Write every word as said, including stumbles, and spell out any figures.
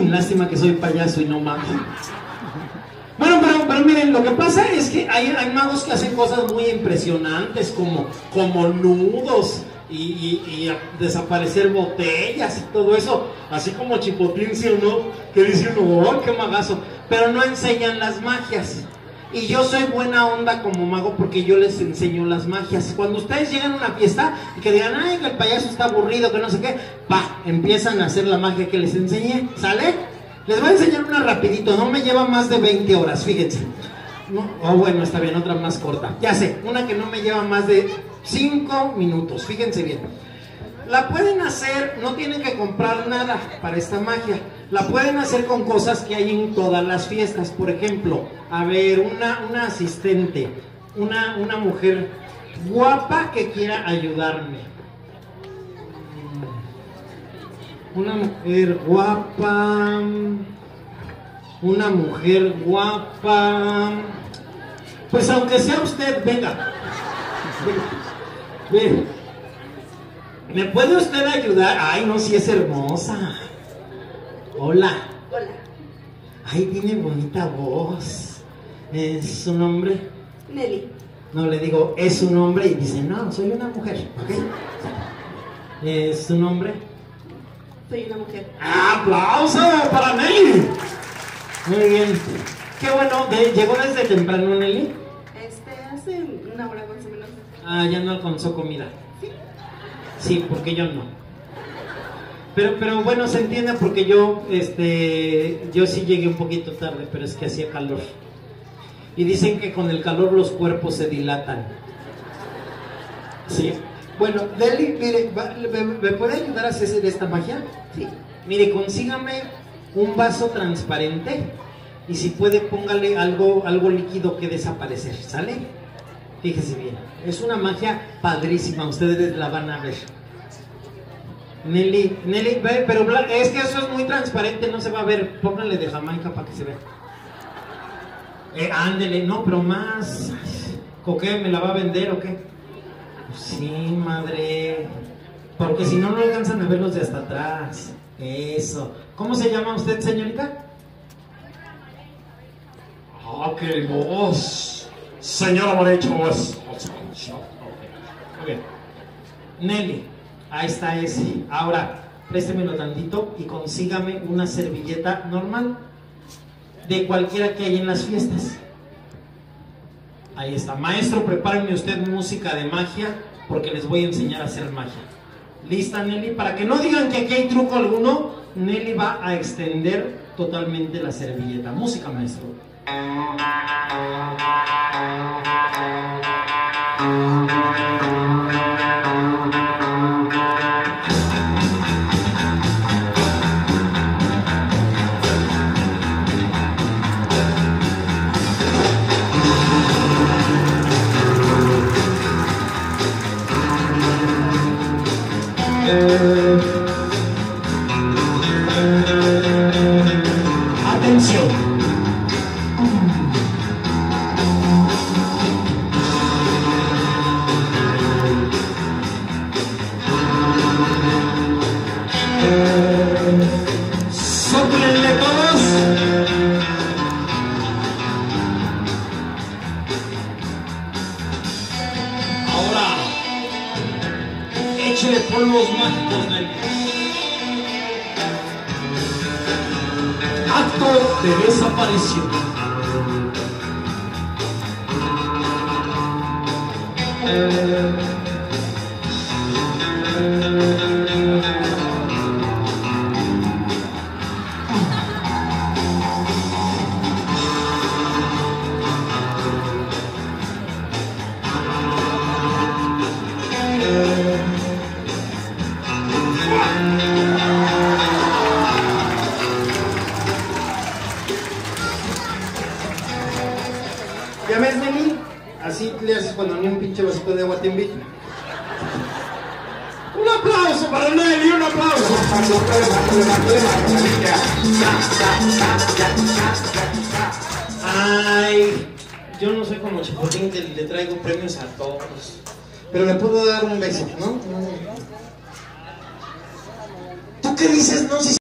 Lástima que soy payaso y no mago. Bueno, pero, pero miren, lo que pasa es que hay, hay magos que hacen cosas muy impresionantes, como, como nudos y, y, y desaparecer botellas y todo eso, así como Chipotín, ¿sí o no? Que dice uno, ¡oh, qué magazo! Pero no enseñan las magias. Y yo soy buena onda como mago porque yo les enseño las magias. Cuando ustedes llegan a una fiesta y que digan, ay, que el payaso está aburrido, que no sé qué, pa, empiezan a hacer la magia que les enseñé, ¿sale? Les voy a enseñar una rapidito, no me lleva más de veinte horas, fíjense. No, oh, bueno, está bien, otra más corta. Ya sé, una que no me lleva más de cinco minutos, fíjense bien. La pueden hacer, no tienen que comprar nada para esta magia. La pueden hacer con cosas que hay en todas las fiestas. Por ejemplo, a ver, una, una asistente, una, una mujer guapa que quiera ayudarme. Una mujer guapa, una mujer guapa, pues aunque sea usted, venga, venga, venga. ¿Me puede usted ayudar? Ay, no, si es hermosa. Hola. Hola. Ay, tiene bonita voz. ¿Es su nombre? Nelly. No, le digo, es su nombre y dice, no, soy una mujer, ¿ok? ¿Es su nombre? Soy una mujer. ¡Aplauso para Nelly! Muy bien. Qué bueno, de, ¿llegó desde temprano Nelly? Este, hace una hora más o menos. Ah, ya no alcanzó comida. Sí. Sí, porque yo no. Pero, pero bueno, se entiende porque yo, este, yo sí llegué un poquito tarde, pero es que hacía calor. Y dicen que con el calor los cuerpos se dilatan. Sí. Bueno, Nelly, mire, ¿me, ¿me puede ayudar a hacer esta magia? Sí. Mire, consígame un vaso transparente y si puede póngale algo, algo líquido que desaparecer, ¿sale? Fíjese bien, es una magia padrísima, ustedes la van a ver. Nelly, Nelly, ve, pero es que eso es muy transparente, no se va a ver, póngale de Jamaica para que se vea. Eh, ándele, no, pero más. ¿Con qué? ¿Me la va a vender o qué? Sí, madre. Porque si no, no alcanzan a verlos de hasta atrás. Eso. ¿Cómo se llama usted, señorita? Ah, qué voz. Señora Morecho, voz. Okay. Nelly, ahí está ese. Ahora, préstemelo tantito y consígame una servilleta normal. De cualquiera que hay en las fiestas. Ahí está. Maestro, prepárenme usted música de magia porque les voy a enseñar a hacer magia. ¿Lista, Nelly? Para que no digan que aquí hay truco alguno, Nelly va a extender totalmente la servilleta. Música, maestro. Atención. Sóplenle todos. Ahora, échele polvos mágicos, Nelly. Acto de desaparición. ¿Ya ves, Nelly? Así le haces cuando ni un pinche vasito de agua te invita. Un aplauso para Nelly, un aplauso. Ay, yo no soy como Chipotín que le traigo premios a todos. Pero le puedo dar un beso, ¿no? ¿Tú qué dices? No, si